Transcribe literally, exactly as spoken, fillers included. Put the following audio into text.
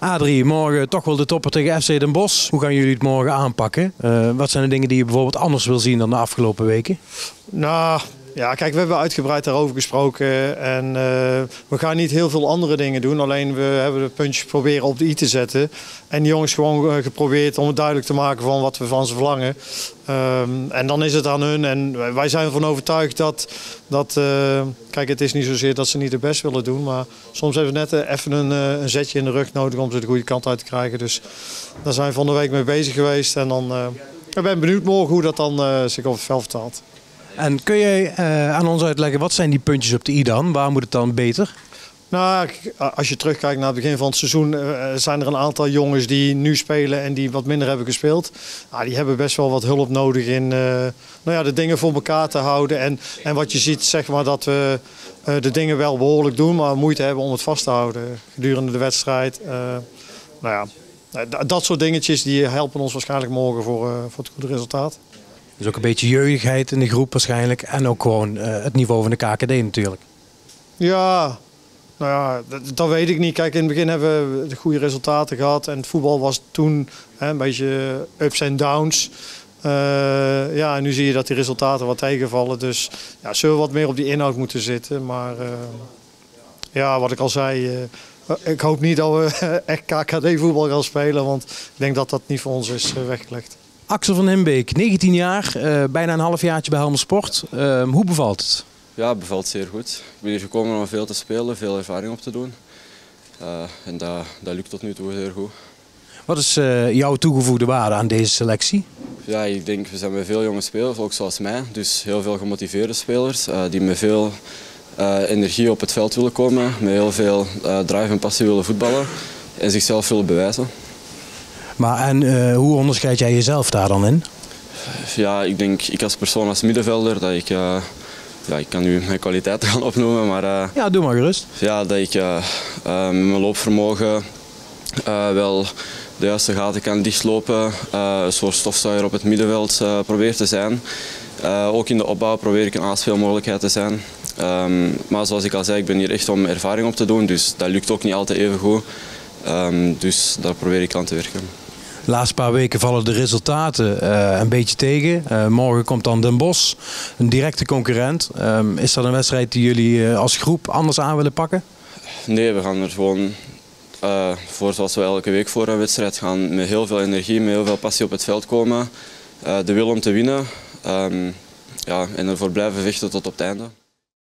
Adrie, morgen toch wel de topper tegen F C Den Bosch. Hoe gaan jullie het morgen aanpakken? Uh, wat zijn de dingen die je bijvoorbeeld anders wil zien dan de afgelopen weken? Nou, ja, kijk, we hebben uitgebreid daarover gesproken. En uh, we gaan niet heel veel andere dingen doen. Alleen we hebben de puntjes proberen op de i te zetten. En die jongens gewoon uh, geprobeerd om het duidelijk te maken van wat we van ze verlangen. Um, en dan is het aan hun. En wij zijn ervan overtuigd dat... dat uh, kijk, het is niet zozeer dat ze niet het best willen doen. Maar soms hebben we net uh, even een, uh, een zetje in de rug nodig om ze de goede kant uit te krijgen. Dus daar zijn we van de week mee bezig geweest. En dan uh, ik ben benieuwd morgen hoe dat dan uh, zich op het veld vertaalt. En kun je uh, aan ons uitleggen, wat zijn die puntjes op de i dan? Waar moet het dan beter? Nou, als je terugkijkt naar het begin van het seizoen, uh, zijn er een aantal jongens die nu spelen en die wat minder hebben gespeeld. Nou, die hebben best wel wat hulp nodig in uh, nou ja, de dingen voor elkaar te houden. En, en wat je ziet, zeg maar, dat we uh, de dingen wel behoorlijk doen, maar moeite hebben om het vast te houden gedurende de wedstrijd. Uh, nou ja, dat soort dingetjes die helpen ons waarschijnlijk morgen voor, uh, voor het goede resultaat. Dus ook een beetje jeugdigheid in de groep waarschijnlijk en ook gewoon uh, het niveau van de K K D natuurlijk. Ja, nou ja, dat, dat weet ik niet. Kijk, in het begin hebben we de goede resultaten gehad en het voetbal was toen hè, een beetje ups en downs. Uh, ja, en nu zie je dat die resultaten wat tegenvallen. Dus ja, zullen we wat meer op die inhoud moeten zitten. Maar uh, ja, wat ik al zei, uh, ik hoop niet dat we echt K K D-voetbal gaan spelen, want ik denk dat dat niet voor ons is uh, weggelegd. Axel van Hembeek, negentien jaar, uh, bijna een halfjaartje bij Helmond Sport. Uh, hoe bevalt het? Ja, het bevalt zeer goed. Ik ben hier gekomen om veel te spelen, veel ervaring op te doen. Uh, en dat, dat lukt tot nu toe heel goed. Wat is uh, jouw toegevoegde waarde aan deze selectie? Ja, ik denk, we zijn met veel jonge spelers, ook zoals mij. Dus heel veel gemotiveerde spelers uh, die met veel uh, energie op het veld willen komen. Met heel veel uh, drive en passie willen voetballen en zichzelf willen bewijzen. Maar en uh, hoe onderscheid jij jezelf daar dan in? Ja, ik denk, ik als persoon, als middenvelder, dat ik, uh, ja, ik kan nu mijn kwaliteiten gaan opnoemen, maar... Uh, ja, doe maar gerust. Ja, dat ik uh, uh, met mijn loopvermogen uh, wel de juiste gaten kan dichtlopen. Uh, een soort stofzuiger op het middenveld uh, probeer te zijn. Uh, ook in de opbouw probeer ik een aanspeelmogelijkheid te zijn. Um, maar zoals ik al zei, ik ben hier echt om ervaring op te doen, dus dat lukt ook niet altijd even goed. Um, dus daar probeer ik aan te werken. De laatste paar weken vallen de resultaten uh, een beetje tegen. Uh, morgen komt dan Den Bosch, een directe concurrent. Um, is dat een wedstrijd die jullie uh, als groep anders aan willen pakken? Nee, we gaan er gewoon uh, voor zoals we elke week voor een wedstrijd gaan. Met heel veel energie, met heel veel passie op het veld komen. Uh, de wil om te winnen. Um, ja, en ervoor blijven vechten tot op het einde.